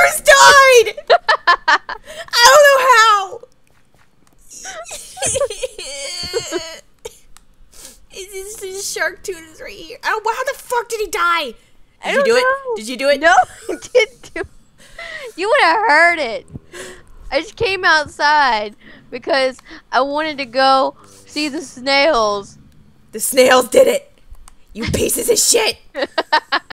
almost died! I don't know how! This shark tuna is right here. Oh, how the fuck did he die? Did you do it? Did you do it? No, I didn't do it. You would have heard it. I just came outside because I wanted to go see the snails. The snails did it! You pieces of shit!